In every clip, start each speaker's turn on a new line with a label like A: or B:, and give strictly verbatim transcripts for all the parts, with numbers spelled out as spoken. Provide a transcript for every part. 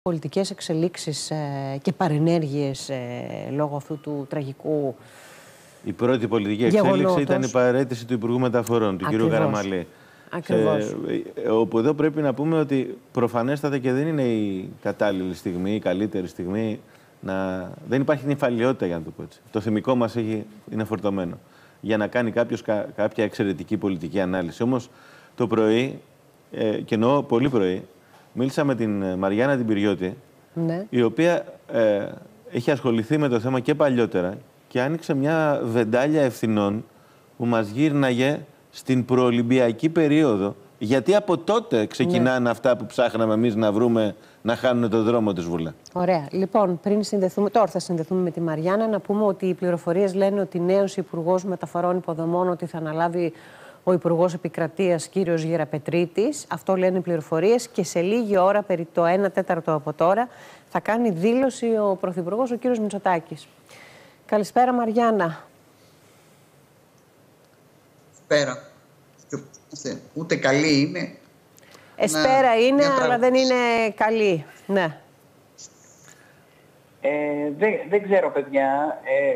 A: Πολιτικές εξελίξεις ε, και παρενέργειες ε, λόγω αυτού του τραγικού
B: Η πρώτη πολιτική
A: γεγονότος.
B: εξέλιξη ήταν η παραίτηση του Υπουργού Μεταφορών, του κ. Καραμαλή.
A: Ακριβώς.
B: Ε, όπου εδώ πρέπει να πούμε ότι προφανέστατα και δεν είναι η κατάλληλη στιγμή, η καλύτερη στιγμή. Να... Δεν υπάρχει νυφαλιότητα, για να το πω έτσι. Το θυμικό μας έχει... είναι φορτωμένο για να κάνει κάποιος κα... κάποια εξαιρετική πολιτική ανάλυση. Όμως το πρωί, ε, και εννοώ πολύ πρωί, μίλησα με την Μαριάννα την Πυριώτη, ναι. η οποία ε, έχει ασχοληθεί με το θέμα και παλιότερα και άνοιξε μια βεντάλια ευθυνών που μας γύρναγε στην προολυμπιακή περίοδο, γιατί από τότε ξεκινάνε ναι. αυτά που ψάχναμε εμείς να βρούμε να χάνουν τον δρόμο της Βουλή.
A: Ωραία. Λοιπόν, πριν συνδεθούμε, τώρα θα συνδεθούμε με τη Μαριάννα, να πούμε ότι οι πληροφορίες λένε ότι νέος Υπουργός Μεταφορών Υποδομών ότι θα αναλάβει ο Υπουργός Επικρατείας κύριος Γεραπετρίτης. Αυτό λένε οι πληροφορίες και σε λίγη ώρα, περί το ένα τέταρτο από τώρα, θα κάνει δήλωση ο Πρωθυπουργός, ο κύριος Μητσοτάκης. Καλησπέρα, Μαριάννα.
C: Καλησπέρα. Ούτε καλή είναι.
A: Εσπέρα να... είναι, αλλά πράγμα. δεν είναι καλή. Ναι.
D: Ε, δεν, δεν ξέρω, παιδιά. Ε,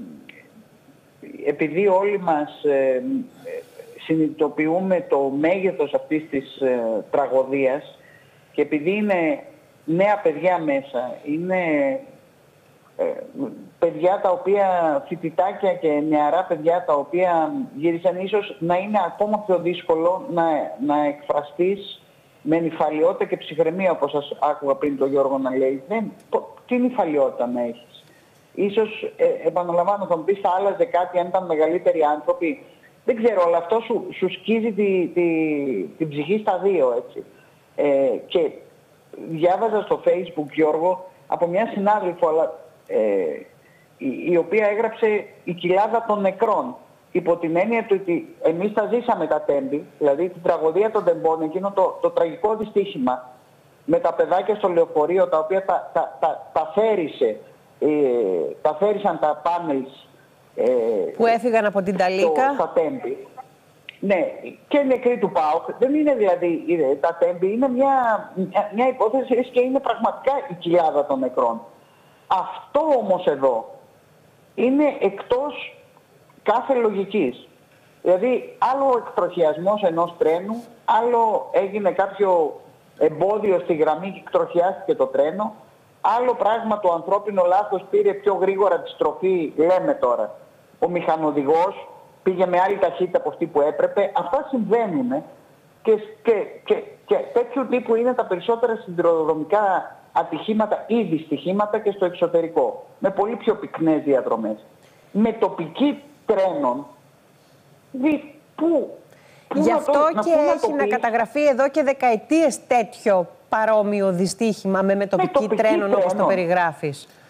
D: επειδή όλοι μας ε, συνειδητοποιούμε το μέγεθος αυτής της ε, τραγωδίας και επειδή είναι νέα παιδιά μέσα, είναι ε, παιδιά τα οποία, φοιτητάκια και νεαρά παιδιά τα οποία γύρισαν, ίσως να είναι ακόμα πιο δύσκολο να, να εκφραστείς με νυφαλιότητα και ψυχραιμία, όπως σας άκουγα πριν τον Γιώργο να λέει. Δεν, τι νυφαλιότητα να έχεις. Ίσως, ε, επαναλαμβάνω, θα μου πεις θα άλλαζε κάτι αν ήταν μεγαλύτεροι άνθρωποι. Δεν ξέρω, αλλά αυτό σου, σου σκίζει τη, τη, την ψυχή στα δύο, έτσι. Ε, και διάβαζα στο Facebook, Γιώργο, από μια συνάδελφο, αλλά, ε, η, η οποία έγραψε «Η κοιλάδα των νεκρών». Υπό την έννοια του ότι εμείς τα ζήσαμε τα Τέμπη, δηλαδή την τραγωδία των Τεμπών, εκείνο το, το τραγικό δυστύχημα με τα παιδάκια στο λεωφορείο, τα οποία τα, τα, τα, τα φέρισε, ε, τα φέρισαν τα πάνελς ε,
A: που έφυγαν από την Ταλίκα.
D: Το, τα Τέμπη. Ναι, και νεκροί του ΠΑΟΚ. Δεν είναι δηλαδή είναι, τα Τέμπη, είναι μια, μια, μια υπόθεση και είναι πραγματικά η κοιλάδα των νεκρών. Αυτό όμως εδώ είναι εκτός κάθε λογικής. Δηλαδή, άλλο ο εκτροχιασμός ενός τρένου, άλλο έγινε κάποιο εμπόδιο στη γραμμή και εκτροχιάστηκε το τρένο, άλλο πράγμα το ανθρώπινο λάθος πήρε πιο γρήγορα τη στροφή, λέμε τώρα. Ο μηχανοδηγός πήγε με άλλη ταχύτητα από αυτή που έπρεπε. Αυτά συμβαίνουν και, και, και, και τέτοιου τύπου είναι τα περισσότερα σιδηροδρομικά ατυχήματα ή δυστυχήματα και στο εξωτερικό. Με πολύ πιο πυκνές διαδρομές. Με τοπική τρένων, δι, πού, πού
A: Γι'
D: να
A: αυτό
D: το,
A: και
D: να
A: έχει
D: να
A: να καταγραφεί εδώ και δεκαετίες τέτοιο παρόμοιο δυστύχημα με μετοπική,
D: μετοπική
A: τρένων όπως το
D: τρένων.
A: περιγράφεις.